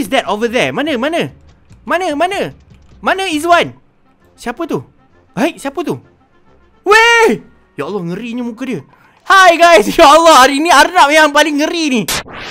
is that over there? Mana Izwan? Siapa tu? Hai, siapa tu? Weh! Ya Allah, ngerinya muka dia. Hai guys, ya Allah, hari ni Arnab yang paling ngeri ni.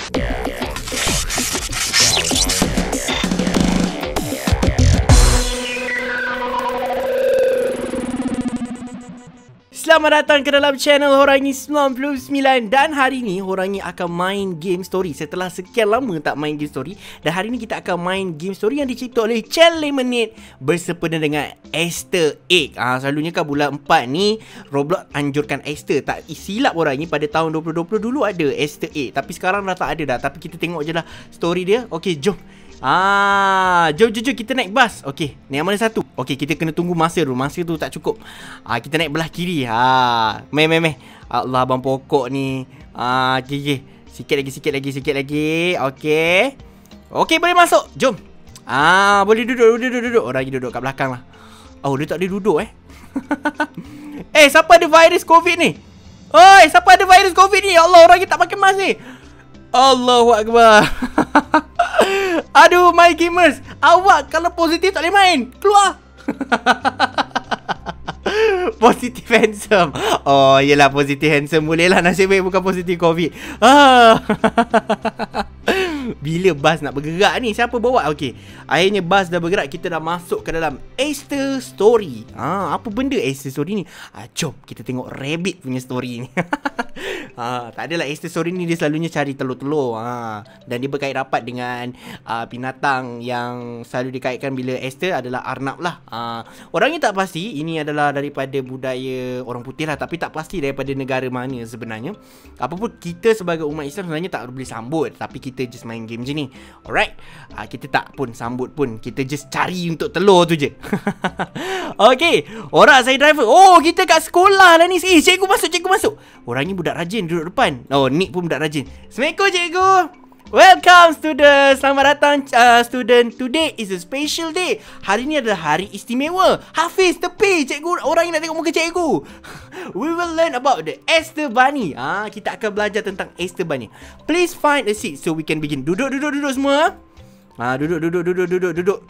Selamat datang ke dalam channel Horangi 99. Dan hari ni Horangi akan main game story setelah sekian lama tak main game story. Dan hari ni kita akan main game story yang dicipta oleh Channel Lemonade bersempena dengan Easter Egg. Selalunya kan bulan 4 ni Roblox anjurkan Easter. Tak silap Horangi, pada tahun 2020 dulu ada Easter Egg, tapi sekarang dah tak ada dah. Tapi kita tengok je lah story dia. Okey, jom. Jom kita naik bas. Okey, ni yang mana satu? Okey, kita kena tunggu masa dulu. Masa tu tak cukup. Kita naik belah kiri. Meh. Allah, abang pokok ni. Okay. Sikit lagi. Okey, boleh masuk. Jom. Boleh duduk. Orang lagi duduk kat belakang lah. Oh, dia tak ada duduk siapa ada virus COVID ni? Oi, siapa ada virus COVID ni? Ya Allah, orang lagi tak pakai mask ni. Allahu Akbar. Aduh, my gamers, awak kalau positif tak boleh main. Keluar. Positif handsome. Oh, yelah, positif handsome boleh lah. Nasib baik bukan positif COVID. Bila bas nak bergerak ni? Siapa bawa? Okey, akhirnya bas dah bergerak. Kita dah masuk ke dalam Easter Story. Apa benda Easter Story ni? Jom kita tengok Rabbit punya story ni. Tak adalah, Easter Story ni dia selalunya cari telur-telur. Dan dia berkait rapat dengan binatang yang selalu dikaitkan bila Easter adalah Arnab lah. Orangnya tak pasti ini adalah daripada budaya orang putih lah, tapi tak pasti daripada negara mana sebenarnya. Apapun, kita sebagai umat Islam sebenarnya tak boleh sambut, tapi kita just main game je ni. Alright, kita tak pun sambut pun, kita just cari untuk telur tu je. Okay, orang saya driver. Oh, kita kat sekolah lah ni. Cikgu masuk. Orang ni budak rajin duduk depan. Oh, Nick pun budak rajin. Assalamualaikum cikgu. Welcome student. Selamat datang student. Today is a special day. Hari ni adalah hari istimewa. Hafiz, tepi cikgu. Orang yang nak tengok muka cikgu. We will learn about the Easter Bunny. Kita akan belajar tentang Easter Bunny. Please find a seat so we can begin. Duduk semua. Duduk.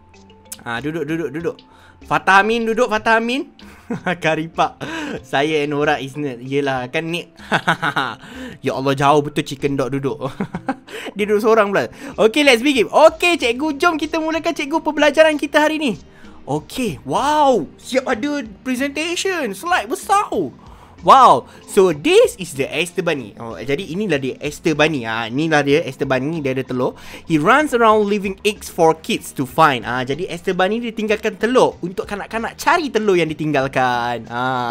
Duduk. Fatamin duduk. Karipak. Saya Nora Isnet. Yelah kan Nick. Ya Allah, jauh betul chicken dog duduk. Dia duduk seorang pula. Okay, let's begin. Okay cikgu, jom kita mulakan cikgu pembelajaran kita hari ni. Okay, wow, siap ada presentation. Slide besar. Wow, so this is the Easter Bunny. Jadi inilah dia Easter Bunny. Inilah dia Easter Bunny. Dia ada telur. He runs around leaving eggs for kids to find. Jadi Easter Bunny dia tinggalkan telur untuk kanak-kanak cari telur yang ditinggalkan.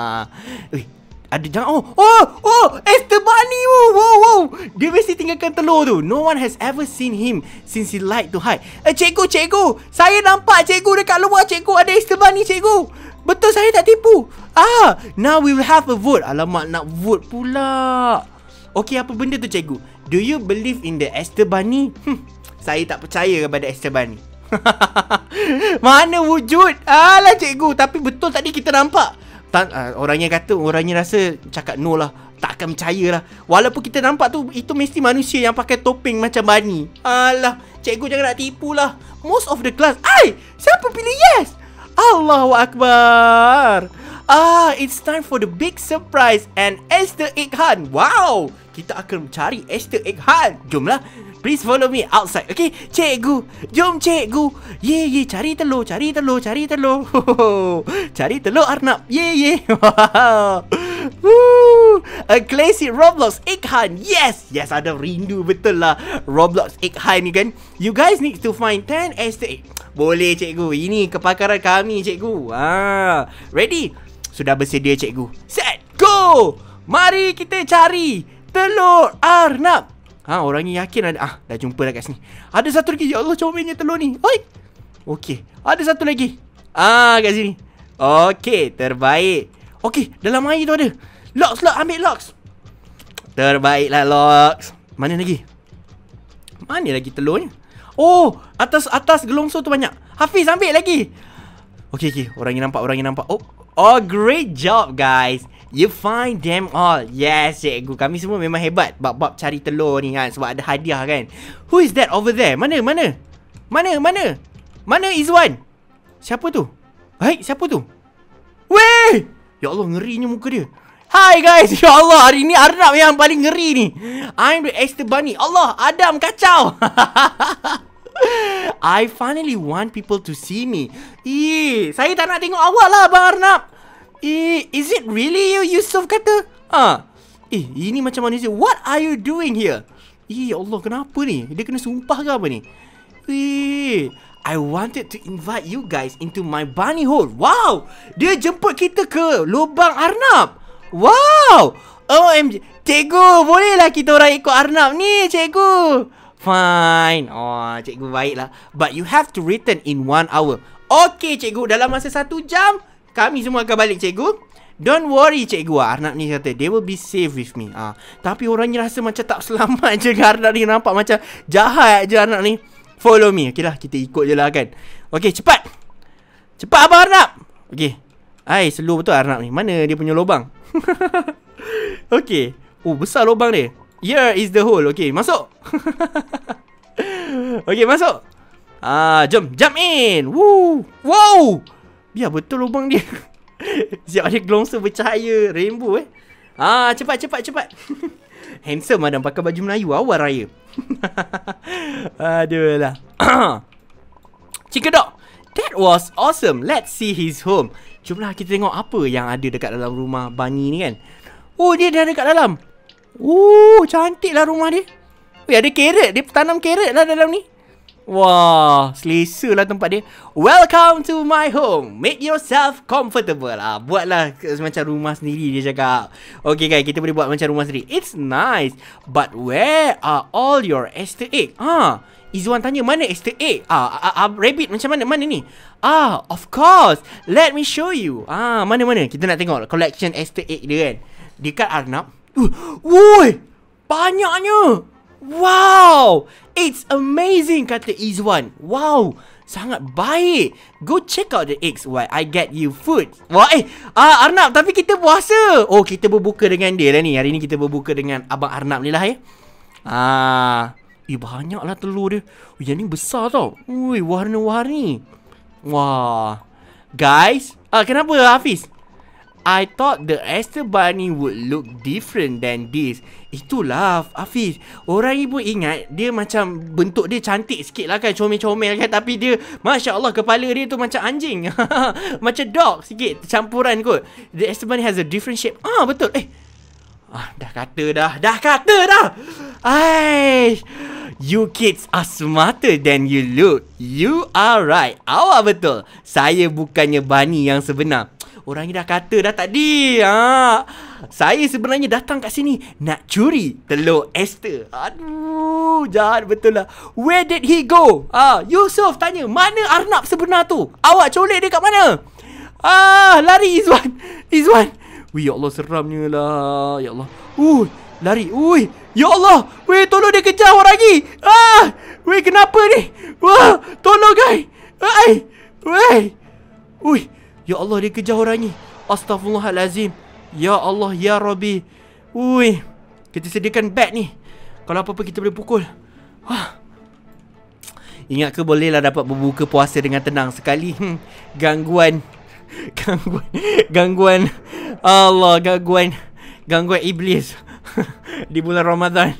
Ada jangan. Oh, Easter Bunny. Wow. Dia mesti tinggalkan telur tu. No one has ever seen him since he like to hide. Cikgu, saya nampak cikgu dekat luar. Cikgu, ada Easter Bunny cikgu. Betul, saya tak tipu. Now we will have a vote. Alamak, nak vote pula. Okay, apa benda tu cikgu? Do you believe in the Easter Bunny? Saya tak percaya kepada Easter Bunny. Mana wujud? Alah cikgu, tapi betul tadi kita nampak. Orangnya rasa cakap no lah. Tak akan percaya lah. Walaupun kita nampak tu, itu mesti manusia yang pakai topeng macam bunny. Alah, cikgu jangan nak tipu lah. Most of the class. Siapa pilih yes? Allahu Akbar. It's time for the big surprise and Easter egg hunt. Wow, kita akan mencari Easter egg hunt. Jomlah, please follow me outside. Okay, cikgu, jom cikgu. Ye, cari telur. Cari telur Arnab. Ye. A classic Roblox egg hunt. Yes, ada rindu betul lah Roblox egg hunt ni kan. You guys need to find 10 Easter egg. Boleh cikgu, ini kepakaran kami cikgu. Ready? Sudah bersedia cikgu. Set, go. Mari kita cari telur Arnab. Orangnya yakin ada. Dah jumpa dah kat sini. Ada satu lagi. Ya Allah, comelnya telur ni. Oi. Okey, ada satu lagi. Kat sini. Okey, terbaik. Okey, dalam air tu ada. Lox, ambil Lox. Terbaiklah Lox. Mana lagi telurnya? Oh, atas gelongso tu banyak. Hafiz, ambil lagi. Okey, orangnya nampak. Oh, great job guys. You find them all. Yes, cikgu. Kami semua memang hebat bab-bab cari telur ni kan. Sebab ada hadiah kan. Who is that over there? Mana? Mana Izwan? Siapa tu? Hai, siapa tu? Weh! Ya Allah, ngerinya muka dia. Hai guys. Ya Allah, hari ni Arnab yang paling ngeri ni. I'm the Esther Bunny. Allah, Adam kacau. I finally want people to see me. Saya tak nak tengok awak lah Abang Arnab. Is it really you, Yusof kata? Ini macam manusia. What are you doing here? Ya Allah, kenapa ni? Dia kena sumpah ke apa ni? I wanted to invite you guys into my bunny hole. Wow! Dia jemput kita ke lubang Arnab. Wow! OMG. Cikgu, bolehlah kita orang ikut Arnab ni, cikgu. Fine. Oh, cikgu baiklah. But you have to return in 1 hour. Okay, cikgu. Dalam masa 1 jam, kami semua akan balik, cikgu. Don't worry, cikgu. Arnab ni kata, they will be safe with me. Tapi orangnya rasa macam tak selamat je. Arnab ni nampak macam jahat je Arnab ni. Follow me. Okay lah, kita ikut je lah kan. Okay, cepat. Cepat Abang Arnab. Okay. Slow betul Arnab ni. Mana dia punya lubang? Okay. Oh, besar lubang dia. Here is the hole. Okay, masuk. Okay, masuk. Jom. Jump in. Woo. Wow. Biar betul lubang dia. Siap ada gelongsa bercahaya rainbow cepat. Handsome Adam pakai baju Melayu awal raya. Aduh lah. Cikgu, that was awesome. Let's see his home. Jomlah kita tengok apa yang ada dekat dalam rumah Bunny ni kan. Oh, dia dah dekat dalam. Cantik lah rumah dia. Ada carrot. Dia tanam carrot lah dalam ni. Wah, selesa lah tempat dia. Welcome to my home. Make yourself comfortable. Buatlah macam rumah sendiri, dia cakap. Okay guys, kita boleh buat macam rumah sendiri. It's nice. But where are all your Easter egg? Izwan tanya, mana Easter egg? Rabbit macam mana ni? Of course. Let me show you. Mana? Kita nak tengok collection Easter egg dia kan. Dekat Arnab. Woi, banyaknya. Wow, it's amazing, kata Izwan. Wow, sangat baik. Go check out the eggs while I get you food. Wah, Arnab, tapi kita puasa. Oh, kita berbuka dengan dia lah ni. Hari ni kita berbuka dengan Abang Arnab ni lah ya. Banyaklah telur dia. Yang ni besar tau. Ui, warna-warni. Wah. Guys, kenapa Hafiz? I thought the Easter Bunny would look different than this. Itulah Hafiz. Orang ibu ingat dia macam bentuk dia cantik sikit lah kan, comel-comel kan. Tapi dia, Masya Allah, kepala dia tu macam anjing. Macam dog sikit, campuran kot. The Easter Bunny has a different shape. Betul. Dah kata dah. You kids are smarter than you look. You are right. Awak betul. Saya bukannya bunny yang sebenar. Orangnya dah kata dah tadi. Saya sebenarnya datang kat sini nak curi telur Esther. Aduh, jahat betul lah. Where did he go? Yusof tanya, mana Arnab sebenar tu? Awak colek dia kat mana? Lari Izwan. Wih, ya Allah, seramnya lah. Ya Allah. Lari. Ya Allah. Weh, tolong dia kejar orang lagi. Weh, kenapa ni? Wah, tolong guys. Weh. Ya Allah, dia kejar orang ni. Astaghfirullahalazim. Ya Allah, ya Rabbi. Kita sediakan bat ni. Kalau apa-apa kita boleh pukul. Ingat ke bolehlah dapat berbuka puasa dengan tenang sekali. Gangguan Allah, gangguan iblis di bulan Ramadan.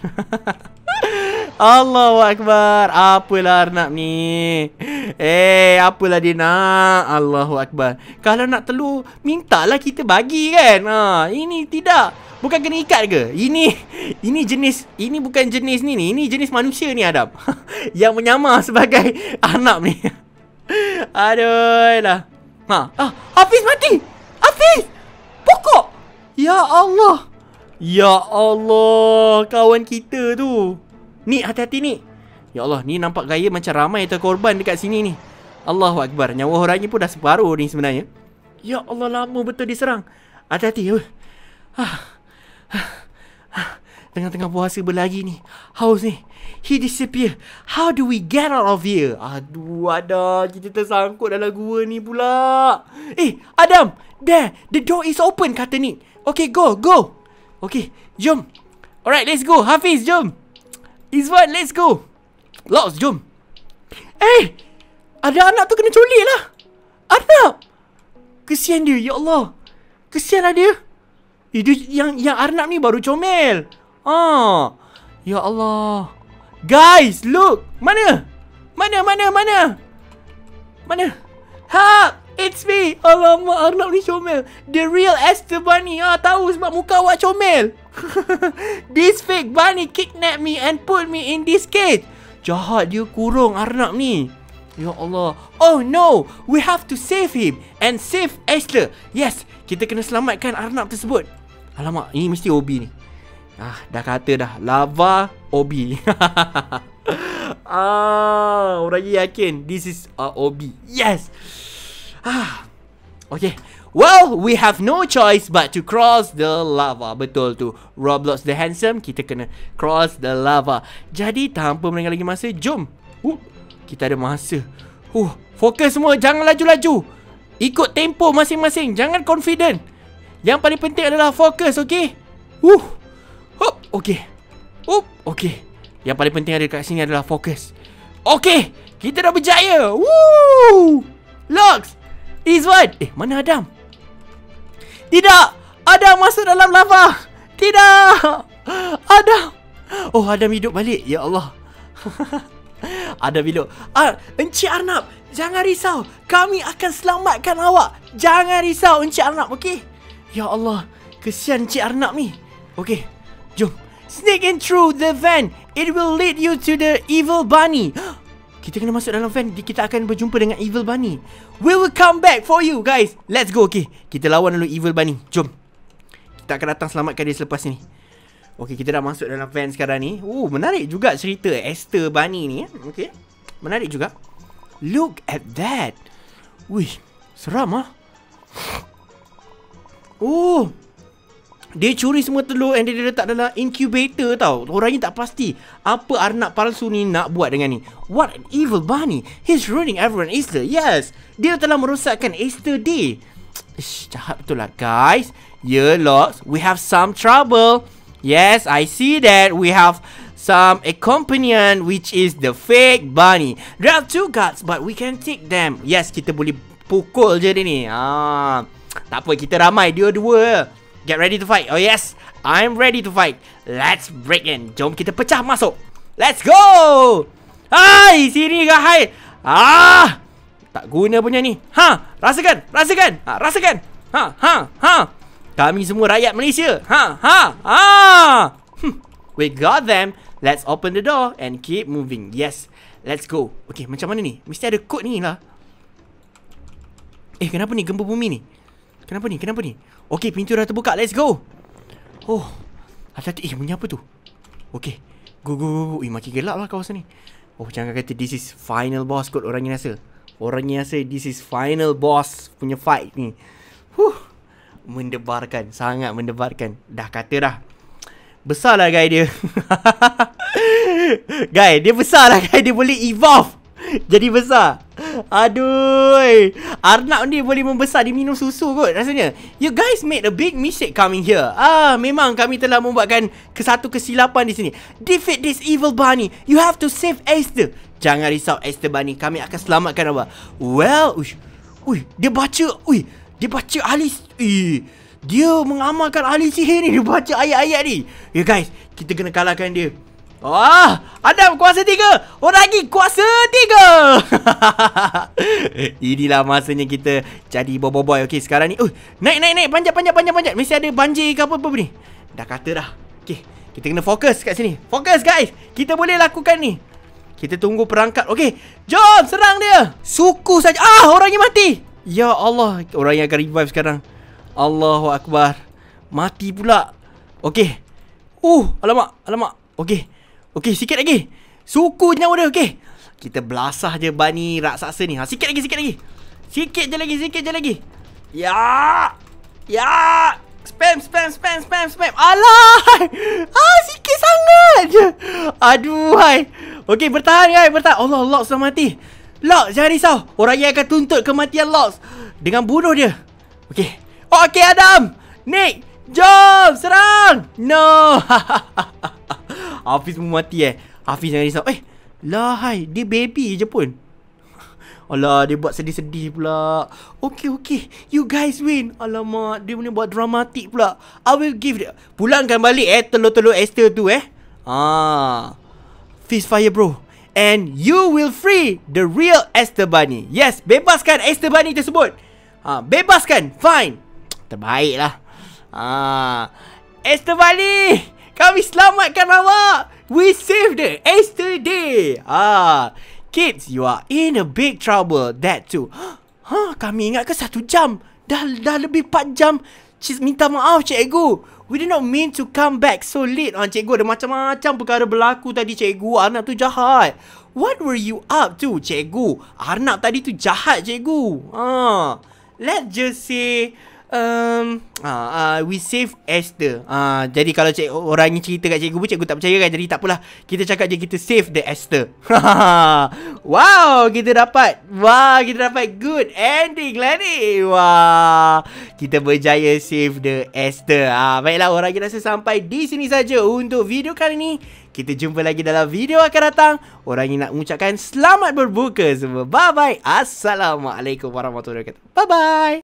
Allahu Akbar. Apalah Arnab ni? Apalah dia nak? Allahu Akbar. Kalau nak telur, mintalah kita bagi kan. Ini tidak. Bukan kena ikat ke? Ini jenis, ini bukan jenis ni. Ini jenis manusia ni Adam. Yang menyamar sebagai Arnab ni. Aduh lah. Hafiz mati. Hafiz. Pokok. Ya Allah. Ya Allah, kawan kita tu. Ni, hati-hati ni. Ya Allah, ni nampak gaya macam ramai terkorban dekat sini ni. Allahu Akbar. Nyawa orangnya pun dah separuh ni sebenarnya. Ya Allah, lama betul diserang. Hati-hati. Tengah-tengah puasa berlari ni. Haus ni. He disappear. How do we get out of here? Aduh, ada. Kita tersangkut dalam gua ni pula. Adam. There. The door is open, kata Nick. Okay, go. Okay, jom. Alright, let's go. Hafiz, jom. Izwan, let's go. Lots, jom. Ada anak tu kena culik lah. Anak. Kesian dia, ya Allah. Kesian lah dia. Dia yang Arnab ni baru comel. Ya Allah. Guys, look. Mana? Ha, it's me. Alamak, Arnab ni comel. The real Esther Bunny. Tahu sebab muka awak comel. This fake bunny kidnapped me and put me in this cage. Jahat dia kurung Arnab ni. Ya Allah. Oh no, we have to save him and save Esther. Yes, kita kena selamatkan Arnab tersebut. Alamak, ini mesti Obi ni. Dah kata dah, lava Obi. Orang yakin this is Obi. Yes. Okay. Well, we have no choice but to cross the lava. Betul tu, Roblox the Handsome. Kita kena cross the lava. Jadi tanpa melengah lagi masa, jom. Kita ada masa. Fokus semua, jangan laju-laju. Ikut tempo masing-masing, jangan confident. Yang paling penting adalah fokus, okay? Okay. Okay. Yang paling penting ada kat sini adalah fokus. Okay, kita dah berjaya. Woo! Logs, Izwan. Mana Adam? Tidak, Adam masuk dalam lava. Tidak, Adam. Adam hidup balik. Ya Allah. Adam hidup. Encik Arnab, jangan risau. Kami akan selamatkan awak. Jangan risau Encik Arnab, okey? Ya Allah, kesian Encik Arnab ni. Okey, jom. Sneak in through the van. It will lead you to the evil bunny. Kita kena masuk dalam van. Kita akan berjumpa dengan evil bunny. We will come back for you guys. Let's go, okey. Kita lawan dulu evil bunny. Jom. Kita akan datang selamatkan dia selepas ni. Okey, kita dah masuk dalam van sekarang ni. Menarik juga cerita Esther Bunny ni. Okey, menarik juga. Look at that. Wih, seram ah. Dia curi semua telur and dia letak dalam incubator tau. Orangnya tak pasti apa Arnab palsu ni nak buat dengan ni. What an evil bunny. He's ruining everyone Easter. Yes, dia telah merosakkan Easter Day. Jahat betul lah guys. Lots, we have some trouble. Yes, I see that we have some accompaniment, which is the fake bunny. There are 2 guards, but we can take them. Yes, kita boleh pukul je dia ni. Tak apa, kita ramai, dia 2. Get ready to fight. Oh yes, I'm ready to fight. Let's break in. Jom kita pecah masuk. Let's go. Hai, sini guys. Tak guna punya ni. Rasakan. Rasakan. Kami semua rakyat Malaysia. We got them. Let's open the door and keep moving. Yes, let's go. Okay, macam mana ni? Mesti ada kod ni lah. Kenapa ni gempa bumi ni? Kenapa ni? Okay, pintu dah terbuka. Let's go. Hati-hati. Bunyi apa tu? Okay, go. Makin gelap lah kawasan ni. Jangan kata this is final boss kot. Orangnya rasa this is final boss punya fight ni. Mendebarkan. Sangat mendebarkan. Dah kata dah. Besar lah guy dia. Guy, dia besar lah guy. Dia boleh evolve jadi besar. Aduh, Arnab ni boleh membesar. Dia minum susu kot rasanya. You guys made a big mistake coming here. Memang kami telah membuatkan satu kesilapan di sini. Defeat this evil bunny. You have to save Esther. Jangan risau Esther Bunny. Kami akan selamatkan awak. Well, dia baca ahli. Dia mengamalkan ahli sihir ni. Dia baca ayat-ayat ni. Ya guys, kita kena kalahkan dia. Adam kuasa 3. Orang lagi kuasa 3. Inilah masanya kita jadi boy. Okay, sekarang ni naik. Panjat. Mesti ada banjir ke apa ni. Dah kata dah. Okay, kita kena fokus kat sini. Fokus guys. Kita boleh lakukan ni. Kita tunggu perangkap. Okay, jom serang dia. Suku saja. Orangnya mati. Ya Allah, orang yang akan revive sekarang. Allahu Akbar. Mati pula. Okay. Alamak. Okay, sikit lagi. Suku nyawa dia. Okay, kita belasah je bunny raksasa ni. Sikit lagi. Sikit je lagi. Ya. Spam. Alah. Sikit sangat je. Aduh, hai. Okey, bertahan guys, bertahan. Allah, Lox dah mati. Lox, jangan risau. Orang yang akan tuntut kematian Lox dengan bunuh dia. Okey. Okey, Adam. Nick, jom, serang. No. Hafiz pun mati Hafiz jangan risau. Lah, hai. Dia baby je pun. Alah, dia buat sedih-sedih pula. Okay. You guys win. Alamak, dia punya buat dramatik pula. I will give dia. Pulangkan balik telur-telur Esther tu Fist fire bro. And you will free the real Esther Bunny. Yes, bebaskan Esther Bunny tersebut. Bebaskan. Fine. Terbaiklah. Esther Bunny, kami selamatkan awak. We saved the Esther Day. Kids, you are in a big trouble. That too. Kami ingat ke 1 jam? Dah lebih 4 jam. Minta maaf, cikgu. We did not mean to come back so late. Cikgu, ada macam-macam perkara berlaku tadi, cikgu. Arnab tu jahat. What were you up to, cikgu? Arnab tadi tu jahat, cikgu. Let's just say we save Esther. Jadi kalau orang ni cerita kat cikgu pun cikgu tak percaya kan. Jadi tak apalah, kita cakap je kita save the Esther. Wow, kita dapat good ending lah ni. Wah, kita berjaya save the Esther. Baiklah, orang kita rasa sampai di sini saja untuk video kali ni. Kita jumpa lagi dalam video akan datang. Orang ini nak mengucapkan selamat berbuka semua. Bye bye. Assalamualaikum warahmatullahi wabarakatuh. Bye bye.